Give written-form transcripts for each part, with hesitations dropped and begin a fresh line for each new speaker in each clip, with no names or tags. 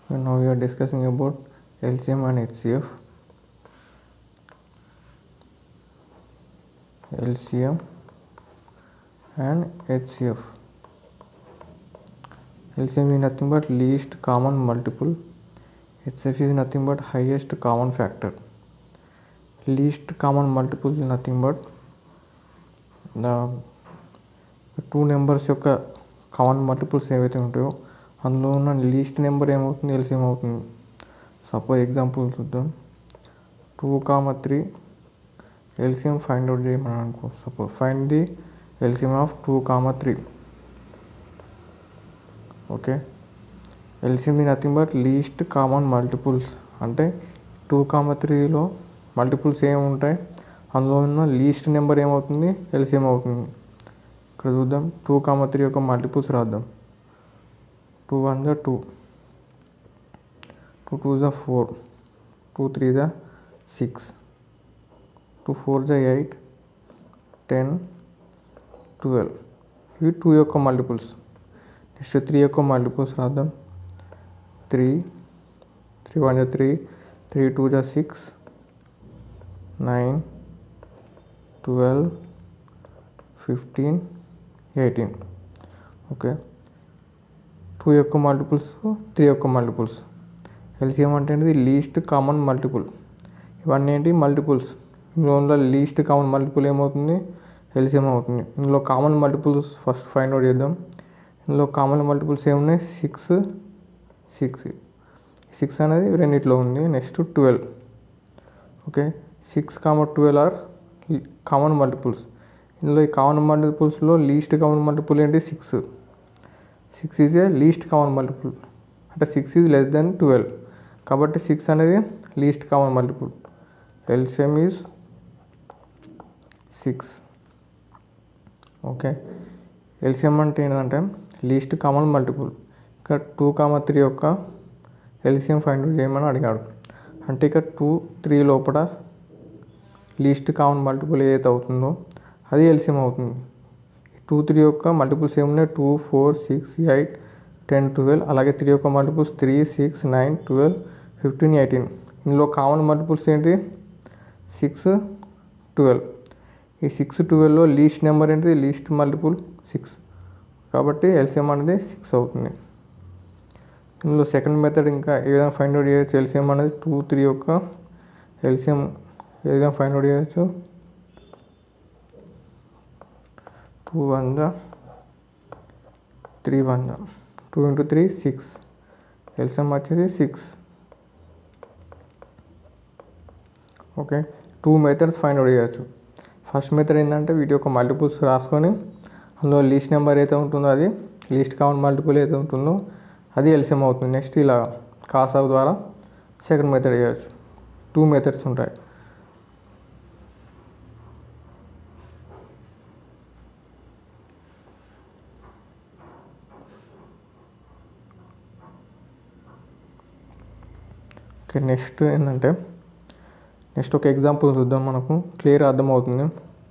And now we are discussing about LCM and HCF. LCM and HCF. LCM is nothing but least common multiple. HCF is nothing but highest common factor. Least common multiple is nothing but the two numbers యొక్క common multiples ఏవైతే ఉంటాయో అందులో ఉన్న least number ఏమవుతుంది, LCM అవుతుంది. Suppose example చూద్దాం. 2, 3 LCM find out చేయమని అనుకో. Suppose find the LCM of 2, 3. Okay, LCM ఈ nothing but least common multiples. అంటే 2, 3లో మల్టిపుల్స్ ఏమి ఉంటాయి, అందులో ఉన్న లీస్ట్ నెంబర్ ఏమవుతుంది, ఎల్సిఎం అవుతుంది. ఇక్కడ చూద్దాం. 2, 3 యొక్క మల్టిపుల్స్ రాద్దాం. 2 1 2, 2 2 4, 2 3 6, 2 4 8, 10 12. ఇవి 2 యొక్క మల్టిపుల్స్. నెక్స్ట్ 3 యొక్క మల్టిపుల్స్ రాద్దాం. 3 3 1 3, 3 2 6, 9 12 15 18. ఓకే, 2 యొక్క మల్టిపుల్స్, 3 యొక్క మల్టిపుల్స్. ఎల్సిఎం అంటే ఏంటిది, లీస్ట్ కామన్ మల్టిపుల్. ఇవన్నీ ఏంటి, మల్టిపుల్స్. ఇందులో లీస్ట్ కామన్ మల్టిపుల్ ఏమవుతుంది, ఎల్సిఎం అవుతుంది. ఇందులో common multiples first find out చేద్దాం. ఇందులో కామన్ మల్టిపుల్స్ ఏమున్నాయి, 6 అనేది రెండిట్లో ఉంది. Next 12. Okay, 6, 12 are common multiples. ఇందులో ఈ కామన్ మల్టిపుల్స్లో లీస్ట్ కామన్ మల్టిపుల్ ఏంటి, 6. 6 is a least common multiple. అంటే 6 ఈజ్ లెస్ దెన్ 12. కాబట్టి 6 అనేది least common multiple. LCM is 6. Okay, LCM అంటే ఏంటంటే లీస్ట్ కామన్ మల్టిపుల్. ఇక్కడ 2, 3 యొక్క ఎల్సిఎం ఫైండ్ అవుట్ చేయమని అడిగాడు. అంటే ఇక్కడ 2, 3 లోపల లీస్ట్ కామన్ మల్టిపుల్ ఏదైతే అవుతుందో అది ఎల్సిఎం అవుతుంది. 2, 3 యొక్క మల్టిపుల్స్ ఏమున్నాయి, 2 4 6 8 10 12. అలాగే 3 యొక్క మల్టిపుల్స్ 3 6 9 12 15 18. ఇందులో కామన్ మల్టిపుల్స్ ఏంటి, 6 12. ఈ 6 12లో లీస్ట్ నెంబర్ ఏంటిది, లీస్ట్ మల్టిపుల్ 6. కాబట్టి ఎల్సిఎం అనేది 6 అవుతుంది. ఇందులో సెకండ్ మెథడ్ ఇంకా ఏ విధంగా ఫైండ్ అవుట్ చేయొచ్చు, ఎల్సిఎం అనేది 2, 3 యొక్క ఎల్సిఎం ఏ విధంగా ఫైండ్ అవుట్ చేయొచ్చు. 2 1 3 1, 2 into 3 6. ఎల్సిఎం వచ్చేసి 6. ఓకే, 2 మెథడ్స్ ఫైండ్ అవుట్ చేయొచ్చు. ఫస్ట్ మెథడ్ ఏంటంటే వీటి యొక్క మల్టిపుల్స్ రాసుకొని అందులో లీస్ట్ నెంబర్ అయితే ఉంటుందో అది, లీస్ట్ కామన్ మల్టిపుల్ అయితే ఉంటుందో అది ఎల్సిఎం అవుతుంది. నెక్స్ట్ ఇలా కాసాగు ద్వారా సెకండ్ మెథడ్ చేయొచ్చు. 2 మెథడ్స్ ఉంటాయి. ఓకే, నెక్స్ట్ ఏంటంటే నెక్స్ట్ ఒక ఎగ్జాంపుల్ చూద్దాం. మనకు క్లియర్ అర్థమవుతుంది.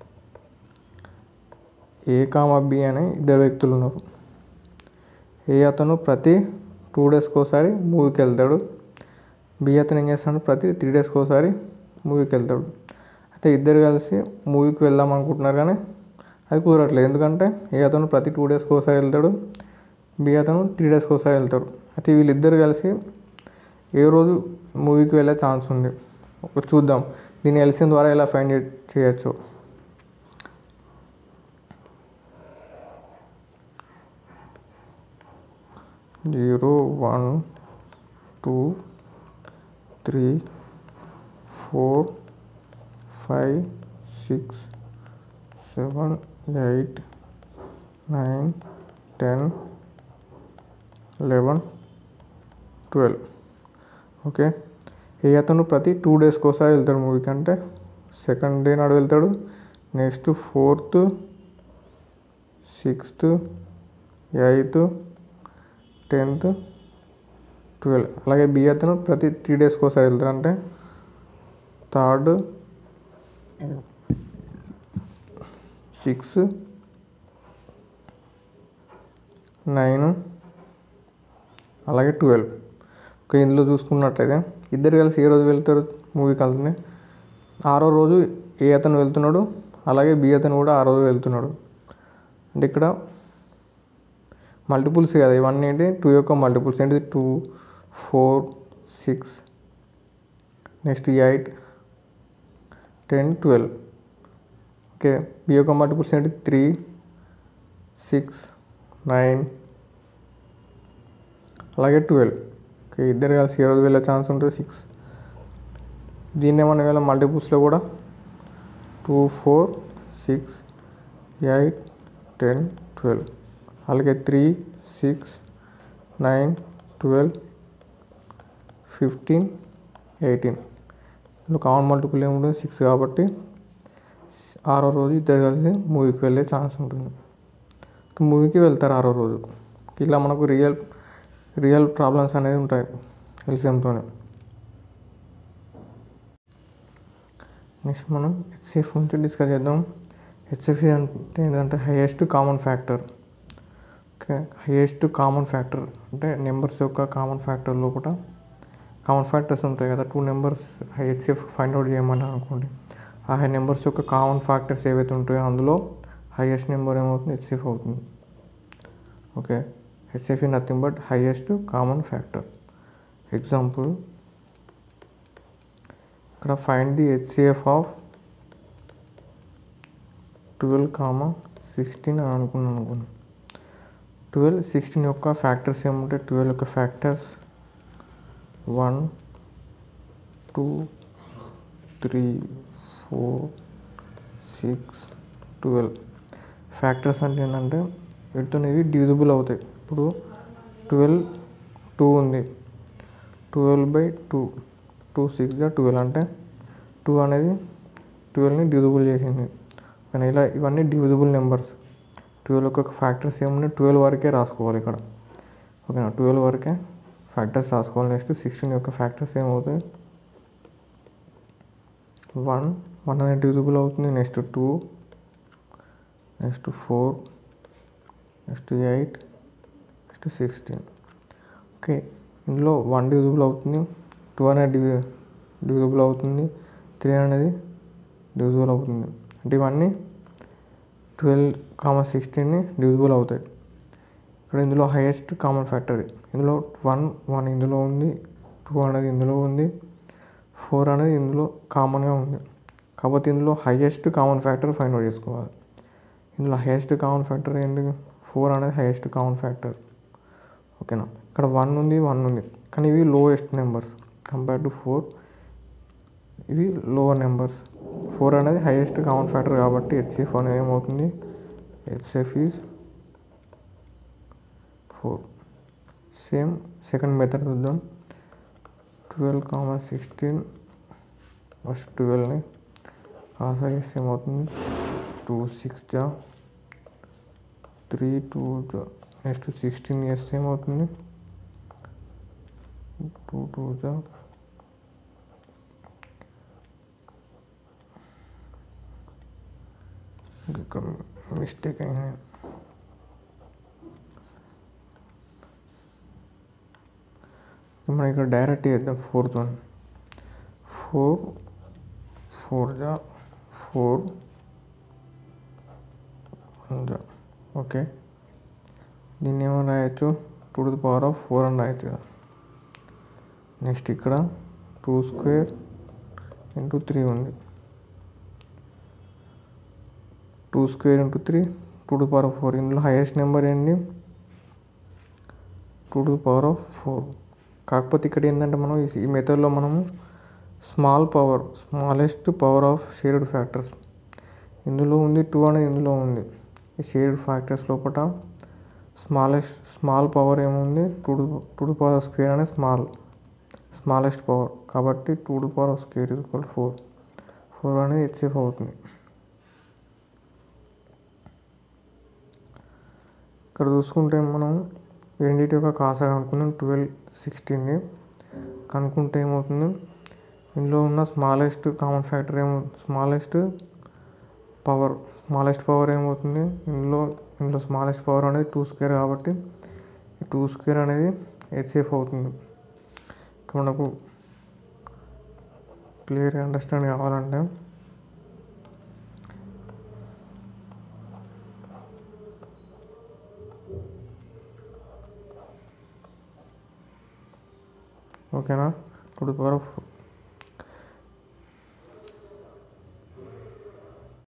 A, B అనే 2 వ్యక్తులు ఉన్నారు. ఏ అతను ప్రతి 2 డేస్కి ఒకసారి మూవీకి వెళ్తాడు. బి అతను ఏం చేస్తాడు, ప్రతి 3 డేస్కి ఒకసారి మూవీకి వెళ్తాడు. అయితే ఇద్దరు కలిసి మూవీకి వెళ్దాం అనుకుంటున్నారు, కానీ అది కుదరట్లేదు. ఎందుకంటే ఏ అతను ప్రతి 2 డేస్కి ఒకసారి వెళ్తాడు, బి అతను 3 డేస్కి ఒకసారి వెళ్తాడు. అయితే వీళ్ళిద్దరు కలిసి ఏ రోజు మూవీకి వెళ్ళే ఛాన్స్ ఉంది, ఒక చూద్దాం. దీన్ని ఎల్సిఎం ద్వారా ఎలా ఫైండ్ చేయొచ్చు. జీరో 1 2 3 4 5 6 7 8 9 10 11 12. ఓకే, ఏ అతను ప్రతి 2 డేస్కి ఒకసారి వెళ్తాడు మూవీకి. అంటే సెకండ్ డే నాడు వెళ్తాడు, next 4th 6th 8th 10th 12. అలాగే బి అతను ప్రతి 3 డేస్కి ఒకసారి వెళ్తాడు. అంటే 3rd 6 9 అలాగే 12. ఇందులో చూసుకున్నట్లయితే ఇద్దరు కలిసి ఏ రోజు వెళ్తారు మూవీకి వెళ్తుంది, 6వ రోజు ఏ అతను వెళ్తున్నాడు, అలాగే బి అతను కూడా ఆ రోజు వెళ్తున్నాడు. అంటే ఇక్కడ మల్టిపుల్స్ కదా ఇవన్నీ, ఏంటి 2 యొక్క మల్టిపుల్స్ ఏంటి 2, 4, 6, నెక్స్ట్ 8, 10, 12. ఓకే, బి యొక్క మల్టిపుల్స్ ఏంటి 3, 6, 9, అలాగే 12. ఓకే, ఇద్దరు కలిసి ఏ రోజు వెళ్ళే ఛాన్స్ ఉంటుంది 6. దీన్ని ఏమన్నా వేళ మల్టిపుల్స్లో కూడా 2, 4, 6, 8, 10, 12, అలాగే 3, 6, 9, 12, 15, 18. ఇందులో కామన్ మల్టిపుల్ ఏముంటుంది 6 కాబట్టి 6వ రోజు ఇద్దరు కలిసి మూవీకి వెళ్ళే ఛాన్స్ ఉంటుంది. మూవీకి వెళ్తారు 6వ రోజు. ఇలా మనకు రియల్ ప్రాబ్లమ్స్ అనేవి ఉంటాయి ఎల్సిఎంతోనే. నెక్స్ట్ మనం హెచ్సిఎఫ్ నుంచి డిస్కస్ చేద్దాం. హెచ్సిఎఫ్ అంటే ఏంటంటే highest common factor. Okay, highest common factor అంటే నెంబర్స్ యొక్క కామన్ ఫ్యాక్టర్ లోపల కామన్ ఫ్యాక్టర్స్ ఉంటాయి కదా, 2 నెంబర్స్ హెచ్సిఎఫ్ ఫైండ్ అవుట్ చేయమని అనుకోండి. ఆ నెంబర్స్ యొక్క కామన్ ఫ్యాక్టర్స్ ఏవైతే ఉంటాయో అందులో హైయెస్ట్ నెంబర్ ఏమవుతుంది హెచ్సిఎఫ్ అవుతుంది. ఓకే, HCF is nothing but highest common factor. Example, ఇక్కడ ఫైండ్ ది హెచ్సిఎఫ్ ఆఫ్ 12, 16 అని అనుకున్నాను. 12, 16 యొక్క ఫ్యాక్టర్స్ ఏముంటాయి, 12 యొక్క ఫ్యాక్టర్స్ 1, 2, 3, 4, 6, 12. ఫ్యాక్టర్స్ అంటే ఏంటంటే వీటితో ఇవి డివిజిబుల్ అవుతాయి. ఇప్పుడు 12, 2 ఉంది, 12/2, 2 6 12 అంటే 2 అనేది 12ని డివిజిబుల్ చేసింది. కానీ ఇలా ఇవన్నీ డివిజిబుల్ నెంబర్స్. 12 యొక్క ఫ్యాక్టర్స్ ఏమున్నాయి 12 వరకే రాసుకోవాలి ఇక్కడ. ఓకేనా, 12 వరకే ఫ్యాక్టర్స్ రాసుకోవాలి. నెక్స్ట్ 16 యొక్క ఫ్యాక్టర్స్ ఏమవుతాయి 1 అనేది డివిజిబుల్ అవుతుంది. Next 2, next 4, next 8, next 16. Okay, ఇందులో 1 డివిజిబుల్ అవుతుంది, 2 అనేది డివిజిబుల్ అవుతుంది, 3 అనేది డివిజిబుల్ అవుతుంది. అంటే ఇవన్నీ 12, 16ని డివిజిబుల్ అవుతాయి. ఇక్కడ ఇందులో హైయెస్ట్ కామన్ ఫ్యాక్టర్ ఇందులో 1 ఇందులో ఉంది, 2 అనేది ఇందులో ఉంది, 4 అనేది ఇందులో కామన్గా ఉంది. కాబట్టి ఇందులో highest common factor find out చేసుకోవాలి. ఇందులో హైయెస్ట్ కామన్ ఫ్యాక్టర్ ఏంటి 4 అనేది హైయెస్ట్ కామన్ ఫ్యాక్టర్. ఓకేనా, ఇక్కడ 1 ఉంది కానీ ఇవి లోయెస్ట్ నెంబర్స్ కంపేర్ టు 4, ఇవి లోవర్ నెంబర్స్. 4 అనేది హైయెస్ట్ కామన్ ఫ్యాక్టర్ కాబట్టి హెచ్సిఎఫ్ అనేది ఏమవుతుంది HCF is 4. Same second method చూద్దాం. 12, 16 ఫస్ట్ 12ని ఆసా చేస్తే ఏమవుతుంది 2 6 3 2 నెక్స్ట్ 16 చేస్తే ఏమవుతుంది 2 2 ఇక్కడ మిస్టేక్ అయింది. మనం ఇక్కడ డైరెక్ట్ చేద్దాం 4తో. 4 4 4 ఓకే, దీన్ని ఏమైనా రాయొచ్చు 2^4 అని రాయొచ్చు. నెక్స్ట్ ఇక్కడ 2² × 3 ఉంది, 2² × 3 2^4. ఇందులో హైయెస్ట్ నెంబర్ ఏంటి 2^4. కాకపోతే ఇక్కడ ఏంటంటే మనం ఈ మెథడ్లో మనము smallest power of shared factors ఇందులో ఉంది, 2 అనేది ఇందులో ఉంది. ఈ షేర్డ్ ఫ్యాక్టర్స్ లోపల స్మాల్ పవర్ ఏముంది 2^² అనేది స్మాలెస్ట్ పవర్ కాబట్టి 2^² = 4. 4 అనేది హెచ్సిఎఫ్ అవుతుంది. ఇక్కడ చూసుకుంటే మనం రెండింటి యొక్క కాసాగా అనుకున్నాం 12, 16ని కనుక్కుంటే ఏమవుతుంది ఇందులో ఉన్న smallest common factor smallest power ఏమవుతుంది ఇందులో స్మాలెస్ట్ పవర్ అనేది 2² కాబట్టి 2² అనేది హెచ్సిఎఫ్ అవుతుంది. మనకు క్లియర్గా అండర్స్టాండ్ కావాలంటే ఓకేనా 2 to the power of